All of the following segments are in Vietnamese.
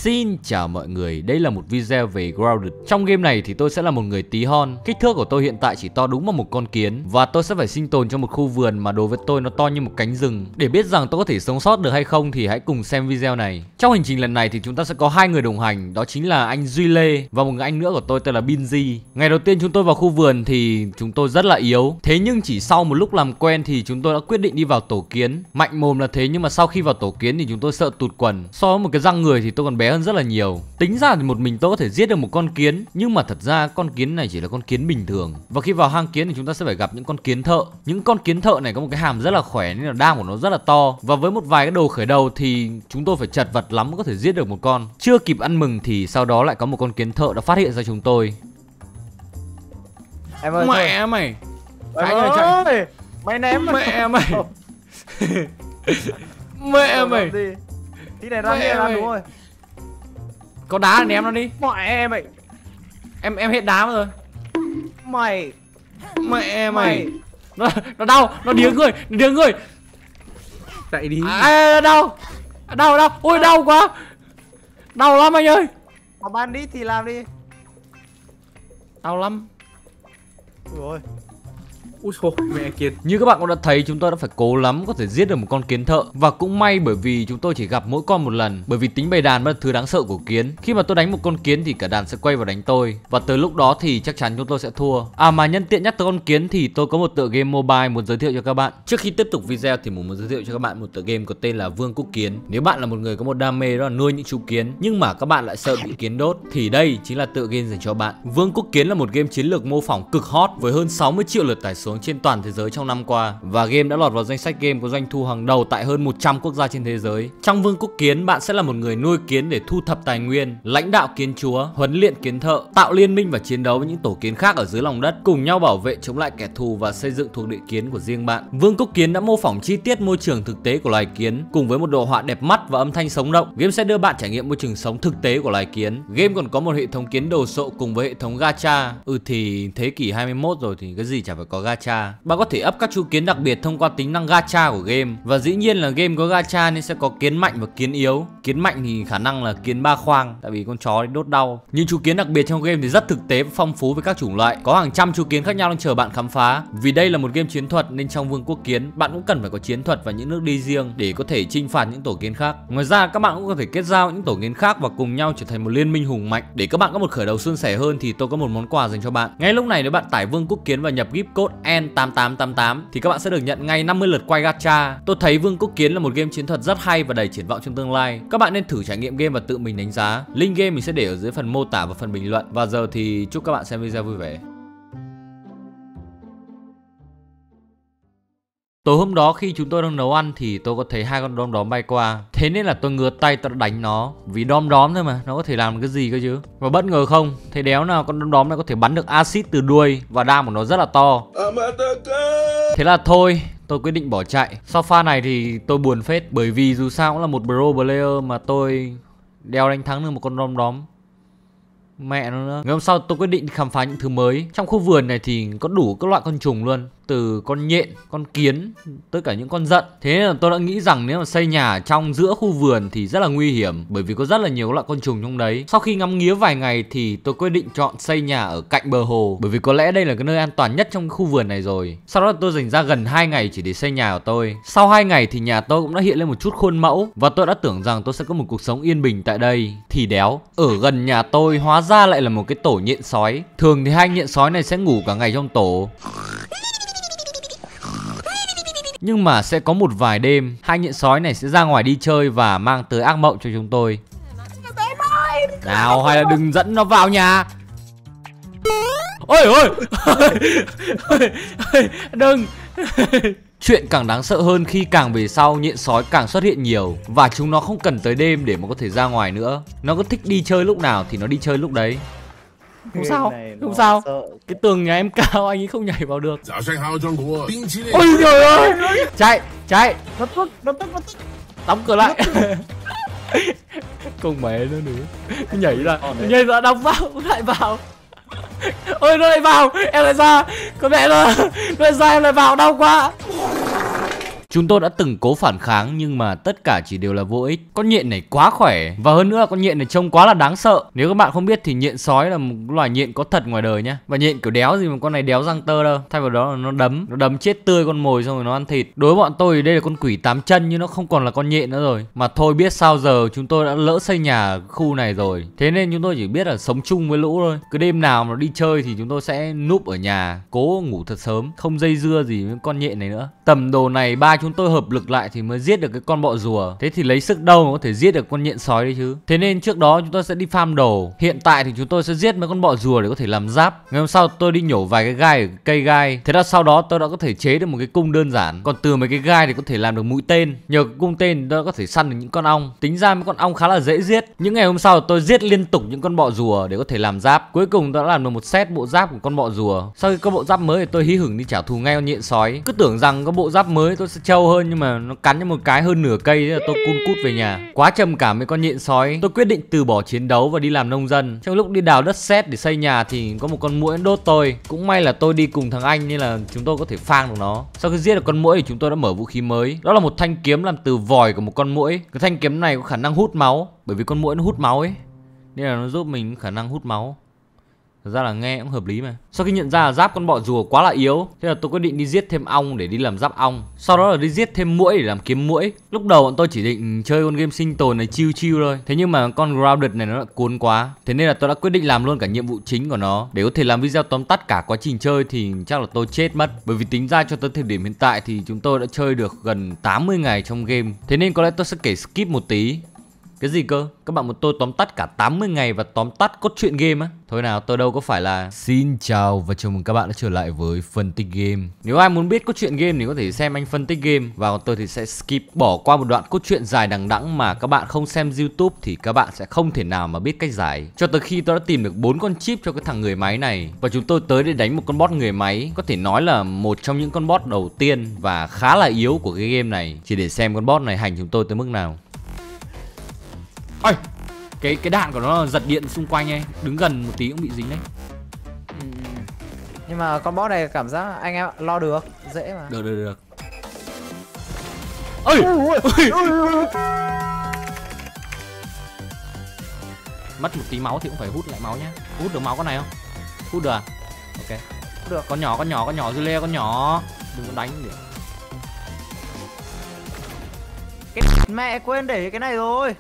Xin chào mọi người, đây là một video về Grounded. Trong game này thì tôi sẽ là một người tí hon. Kích thước của tôi hiện tại chỉ to đúng bằng một con kiến. Và tôi sẽ phải sinh tồn trong một khu vườn mà đối với tôi nó to như một cánh rừng. Để biết rằng tôi có thể sống sót được hay không thì hãy cùng xem video này. Trong hành trình lần này thì chúng ta sẽ có hai người đồng hành. Đó chính là anh Duy Lê và một người anh nữa của tôi tên là Binzy. Ngày đầu tiên chúng tôi vào khu vườn thì chúng tôi rất là yếu. Thế nhưng chỉ sau một lúc làm quen thì chúng tôi đã quyết định đi vào tổ kiến. Mạnh mồm là thế nhưng mà sau khi vào tổ kiến thì chúng tôi sợ tụt quần. So với một cái răng người thì tôi còn bé hơn rất là nhiều. Tính ra thì một mình tôi có thể giết được một con kiến, nhưng mà thật ra con kiến này chỉ là con kiến bình thường. Và khi vào hang kiến thì chúng ta sẽ phải gặp những con kiến thợ. Những con kiến thợ này có một cái hàm rất là khỏe nên là đam của nó rất là to. Và với một vài cái đồ khởi đầu thì chúng tôi phải chật vật lắm mới có thể giết được một con. Chưa kịp ăn mừng thì sau đó lại có một con kiến thợ đã phát hiện ra chúng tôi. Em ơi, mẹ mày. chạy. Mày ném mẹ mày. Mẹ mày. Tí này ra nghe ra đúng rồi. Có đá thì ném nó đi. Mẹ mày. Em hết đá rồi. Mày. Mẹ mày. Nó đau, nó điếng người. Chạy đi. Đau. Ôi đau quá. Đau lắm anh ơi. Có ban đi thì làm đi. Đau lắm. Ôi. Úi xô, mẹ kiệt. Như các bạn cũng đã thấy, chúng tôi đã phải cố lắm có thể giết được một con kiến thợ. Và cũng may bởi vì chúng tôi chỉ gặp mỗi con một lần. Bởi vì tính bầy đàn mới là thứ đáng sợ của kiến. Khi mà tôi đánh một con kiến thì cả đàn sẽ quay vào đánh tôi. Và tới lúc đó thì chắc chắn chúng tôi sẽ thua. Mà nhân tiện nhắc tới con kiến thì tôi có một tựa game mobile muốn giới thiệu cho các bạn. Trước khi tiếp tục video thì muốn giới thiệu cho các bạn một tựa game có tên là Vương quốc Kiến. Nếu bạn là một người có một đam mê đó là nuôi những chú kiến, nhưng mà các bạn lại sợ bị kiến đốt, thì đây chính là tựa game dành cho bạn. Vương quốc Kiến là một game chiến lược mô phỏng cực hot với hơn 60 triệu lượt tải xuống trên toàn thế giới trong năm qua, và game đã lọt vào danh sách game có doanh thu hàng đầu tại hơn 100 quốc gia trên thế giới. Trong Vương quốc Kiến, bạn sẽ là một người nuôi kiến để thu thập tài nguyên, lãnh đạo kiến chúa, huấn luyện kiến thợ, tạo liên minh và chiến đấu với những tổ kiến khác ở dưới lòng đất, cùng nhau bảo vệ chống lại kẻ thù và xây dựng thuộc địa kiến của riêng bạn. Vương quốc Kiến đã mô phỏng chi tiết môi trường thực tế của loài kiến, cùng với một đồ họa đẹp mắt và âm thanh sống động. Game sẽ đưa bạn trải nghiệm môi trường sống thực tế của loài kiến. Game còn có một hệ thống kiến đồ sộ cùng với hệ thống gacha. Thì thế kỷ 21 rồi thì cái gì chả phải có gacha. Bạn có thể up các chú kiến đặc biệt thông qua tính năng gacha của game. Và dĩ nhiên là game có gacha nên sẽ có kiến mạnh và kiến yếu. Kiến mạnh thì khả năng là kiến ba khoang, tại vì con chó đốt đau. Nhưng chú kiến đặc biệt trong game thì rất thực tế và phong phú với các chủng loại. Có hàng trăm chú kiến khác nhau đang chờ bạn khám phá. Vì đây là một game chiến thuật nên trong Vương quốc Kiến bạn cũng cần phải có chiến thuật và những nước đi riêng để có thể chinh phạt những tổ kiến khác. Ngoài ra các bạn cũng có thể kết giao những tổ kiến khác và cùng nhau trở thành một liên minh hùng mạnh. Để các bạn có một khởi đầu suôn sẻ hơn thì tôi có một món quà dành cho bạn. Ngay lúc này nếu bạn tải Vương quốc Kiến và nhập gift code N8888 thì các bạn sẽ được nhận ngay 50 lượt quay gacha. Tôi thấy Vương quốc Kiến là một game chiến thuật rất hay và đầy triển vọng trong tương lai. Các bạn nên thử trải nghiệm game và tự mình đánh giá. Link game mình sẽ để ở dưới phần mô tả và phần bình luận. Và giờ thì chúc các bạn xem video vui vẻ. Tối hôm đó khi chúng tôi đang nấu ăn thì tôi có thấy hai con đom đóm bay qua. Thế nên là tôi ngửa tay tôi đã đánh nó. Vì đom đóm thôi mà, nó có thể làm cái gì cơ chứ. Và bất ngờ không, thấy đéo nào con đom đóm này có thể bắn được axit từ đuôi. Và đam của nó rất là to. Thế là thôi, tôi quyết định bỏ chạy. Sau pha này thì tôi buồn phết. Bởi vì dù sao cũng là một pro player mà tôi đeo đánh thắng được một con đom đóm. Mẹ nó nữa. Ngày hôm sau tôi quyết định khám phá những thứ mới. Trong khu vườn này thì có đủ các loại côn trùng luôn. Từ con nhện, con kiến, tới cả những con giận. Thế nên là tôi đã nghĩ rằng nếu mà xây nhà trong giữa khu vườn thì rất là nguy hiểm. Bởi vì có rất là nhiều loại côn trùng trong đấy. Sau khi ngắm nghía vài ngày thì tôi quyết định chọn xây nhà ở cạnh bờ hồ. Bởi vì có lẽ đây là cái nơi an toàn nhất trong khu vườn này rồi. Sau đó tôi dành ra gần 2 ngày chỉ để xây nhà của tôi. Sau 2 ngày thì nhà tôi cũng đã hiện lên một chút khuôn mẫu. Và tôi đã tưởng rằng tôi sẽ có một cuộc sống yên bình tại đây. Thì đéo, ở gần nhà tôi hóa ra lại là một cái tổ nhện sói. Thường thì hai nhện sói này sẽ ngủ cả ngày trong tổ. Nhưng mà sẽ có một vài đêm hai nhện sói này sẽ ra ngoài đi chơi và mang tới ác mộng cho chúng tôi. Nào, hay là đừng dẫn nó vào nhà. Ôi ôi, đừng. Chuyện càng đáng sợ hơn khi càng về sau nhện sói càng xuất hiện nhiều. Và chúng nó không cần tới đêm để mà có thể ra ngoài nữa. Nó cứ thích đi chơi lúc nào thì nó đi chơi lúc đấy. Không sao, không sao. Cái tường nhà em cao anh ấy không nhảy vào được. Ôi trời ơi. Chạy. Nó tức. Đóng cửa lại. Không mẹ nữa nữa. Nhảy ra đóng vào, lại vào. Ôi nó lại vào, em lại ra. Con mẹ nó lại ra, em lại vào, đau quá. Chúng tôi đã từng cố phản kháng nhưng mà tất cả chỉ đều là vô ích. Con nhện này quá khỏe và hơn nữa là con nhện này trông quá là đáng sợ. Nếu các bạn không biết thì nhện sói là một loài nhện có thật ngoài đời nhá. Và nhện kiểu đéo gì mà con này đéo răng tơ đâu. Thay vào đó là nó đấm chết tươi con mồi xong rồi nó ăn thịt. Đối với bọn tôi thì đây là con quỷ 8 chân nhưng nó không còn là con nhện nữa rồi. Mà thôi biết sao giờ, chúng tôi đã lỡ xây nhà ở khu này rồi. Thế nên chúng tôi chỉ biết là sống chung với lũ thôi. Cứ đêm nào mà đi chơi thì chúng tôi sẽ núp ở nhà, cố ngủ thật sớm, không dây dưa gì với con nhện này nữa. Tầm đồ này ba chúng tôi hợp lực lại thì mới giết được cái con bọ rùa. Thế thì lấy sức đâu mà có thể giết được con nhện sói đấy chứ. Thế nên trước đó chúng tôi sẽ đi farm đồ. Hiện tại thì chúng tôi sẽ giết mấy con bọ rùa để có thể làm giáp. Ngày hôm sau tôi đi nhổ vài cái gai ở cây gai. Thế là sau đó tôi đã có thể chế được một cái cung đơn giản. Còn từ mấy cái gai thì có thể làm được mũi tên. Nhờ cái cung tên tôi đã có thể săn được những con ong. Tính ra mấy con ong khá là dễ giết. Những ngày hôm sau tôi giết liên tục những con bọ rùa để có thể làm giáp. Cuối cùng tôi đã làm được một set bộ giáp của con bọ rùa. Sau khi có bộ giáp mới thì tôi hí hửng đi trả thù ngay con nhện sói. Cứ tưởng rằng có bộ giáp mới tôi sẽ trâu hơn nhưng mà nó cắn cho một cái hơn nửa cây, thế là tôi cun cút về nhà. Quá trầm cảm với con nhện sói, tôi quyết định từ bỏ chiến đấu và đi làm nông dân. Trong lúc đi đào đất sét để xây nhà thì có một con muỗi đốt tôi. Cũng may là tôi đi cùng thằng anh nên là chúng tôi có thể phang được nó. Sau khi giết được con muỗi thì chúng tôi đã mở vũ khí mới. Đó là một thanh kiếm làm từ vòi của một con muỗi. Cái thanh kiếm này có khả năng hút máu, bởi vì con muỗi nó hút máu ấy nên là nó giúp mình khả năng hút máu. Thật ra là nghe cũng hợp lý mà. Sau khi nhận ra là giáp con bọ rùa quá là yếu, thế là tôi quyết định đi giết thêm ong để đi làm giáp ong. Sau đó là đi giết thêm muỗi để làm kiếm muỗi. Lúc đầu bọn tôi chỉ định chơi con game sinh tồn này chill chill thôi. Thế nhưng mà con grounded này nó lại cuốn quá. Thế nên là tôi đã quyết định làm luôn cả nhiệm vụ chính của nó. Để có thể làm video tóm tắt cả quá trình chơi thì chắc là tôi chết mất. Bởi vì tính ra cho tới thời điểm hiện tại thì chúng tôi đã chơi được gần 80 ngày trong game. Thế nên có lẽ tôi sẽ kể skip một tí. Cái gì cơ? Các bạn muốn tôi tóm tắt cả 80 ngày và tóm tắt cốt truyện game á? Thôi nào, tôi đâu có phải là... Xin chào và chào mừng các bạn đã trở lại với phân tích game. Nếu ai muốn biết cốt truyện game thì có thể xem anh phân tích game. Và còn tôi thì sẽ skip, bỏ qua một đoạn cốt truyện dài đằng đẵng mà các bạn không xem YouTube thì các bạn sẽ không thể nào mà biết cách giải. Cho tới khi tôi đã tìm được 4 con chip cho cái thằng người máy này. Và chúng tôi tới để đánh một con boss người máy. Có thể nói là một trong những con boss đầu tiên và khá là yếu của cái game này. Chỉ để xem con boss này hành chúng tôi tới mức nào. Ôi, cái đạn của nó giật điện xung quanh ấy, đứng gần một tí cũng bị dính đấy. Nhưng mà con boss này cảm giác anh em lo được, dễ mà. Được. Ôi, mất một tí máu thì cũng phải hút lại máu nhá. Hút được máu con này không? Hút được à? Ok. Hút được. Con nhỏ Zule, con nhỏ. Đừng có đánh được. Cái mẹ quên để cái này rồi.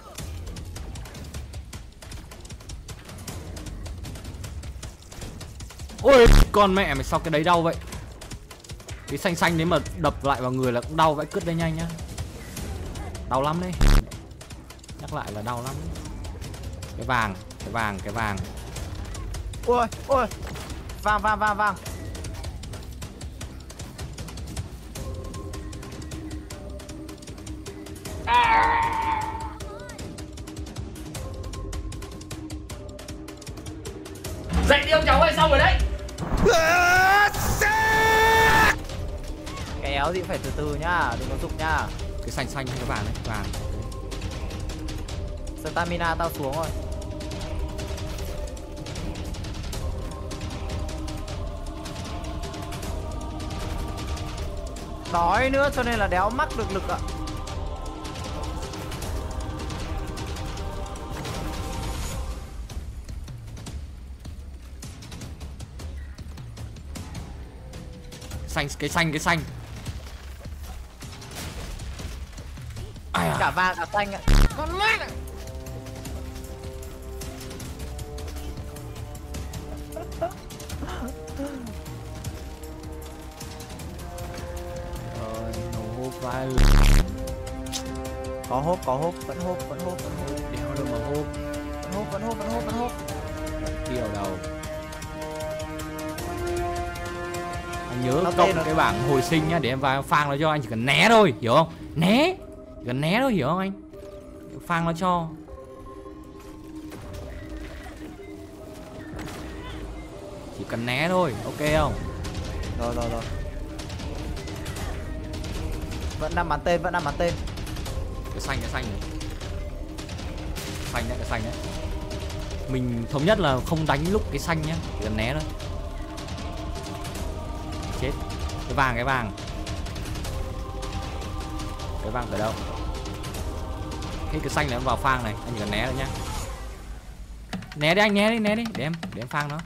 Ôi, con mẹ mày sao cái đấy đau vậy? Cái xanh xanh đấy mà đập lại vào người là cũng đau vậy, cứt đây nhanh nhá. Đau lắm đấy. Nhắc lại là đau lắm. Cái vàng. Ôi, vàng. Dậy đi ông cháu ơi, xong rồi đấy. Cái éo gì cũng phải từ từ nhá, đừng có dục nhá. Cái xanh xanh hay cái vàng đấy, vàng. Stamina tao xuống rồi. Đói nữa cho nên là đéo mắc được lực ạ. Cái xanh. Ai à? Cả vàng cả xanh ạ. Con mẹ này. Hốp vai. Có hốp, vẫn hốp. Đéo được mà hốp. Vẫn hốp. Tiêu đầu. Anh nhớ cộng cái bảng hồi sinh nhá, để em vào phang nó cho, anh chỉ cần né thôi, hiểu không? Né. Chỉ cần né thôi, hiểu không anh? Phang nó cho. Chỉ cần né thôi, ok không? Rồi. Vẫn đang bắn tên. Cái xanh này. Cái xanh đấy. Mình thống nhất là không đánh lúc cái xanh nhá, chỉ cần né thôi. Chết. Cái vàng. Cái vàng ở đâu? Cái xanh này em vào phang này, anh chỉ cần né thôi nhá. Né đi anh, né đi để em phang nó.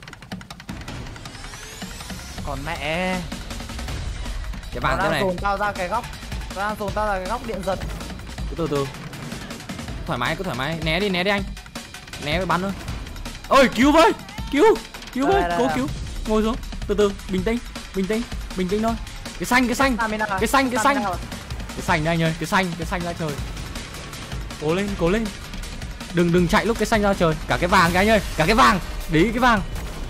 Còn mẹ. Cái vàng thế này. Dồn tao ra cái góc. Tao đang dồn tao ra cái góc điện giật. Cứ từ từ. Thoải mái, né đi anh. Né với bắn thôi. Ôi cứu với. Cứu với, cố cứu. Ngồi xuống, từ từ, bình tĩnh thôi. Cái xanh. Cái xanh đấy anh ơi, cái xanh ra trời. Cố lên. Đừng chạy lúc cái xanh ra trời. Cả cái vàng cái anh ơi, cả cái vàng. Để ý cái vàng.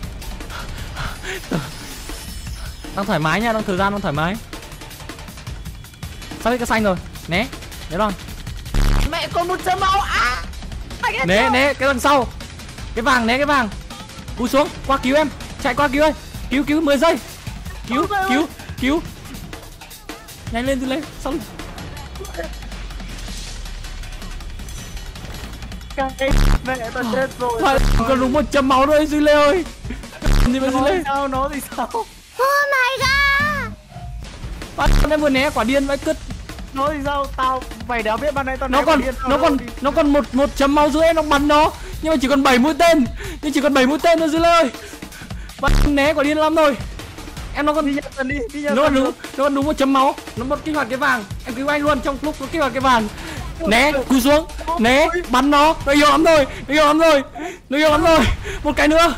Đang thoải mái nha, thời gian đang thoải mái. Sắp hết cái xanh rồi, né rồi. Mẹ còn một chấm máu. Né cái đằng sau. Cái vàng, né cái vàng. Cúi xuống, qua cứu em. Chạy qua cứu ơi. Cứu 10 giây. Cứu. Nhanh lên, xong. Mẹ tao chết rồi. Phải, còn đúng 100 máu thôi Duy Lê ơi. Gì mà Duy Lê? Nó thì sao? Oh my god. Bắt em vừa né quả điên vãi cứt. Nó thì sao? Mày đéo biết ban nãy tao Nó còn một chấm máu rưỡi nó bắn nó. Nhưng mà chỉ còn 7 mũi tên. Thôi Duy Lê ơi. Bắt né quả điên lắm rồi. Em nó còn đi nhận đi. Nó còn đúng 1 chấm máu. Nó một kích hoạt cái vàng. Em cứu anh luôn trong lúc nó kích hoạt cái vàng. Né, cúi xuống, né, bắn nó yêu lắm rồi. Một cái nữa.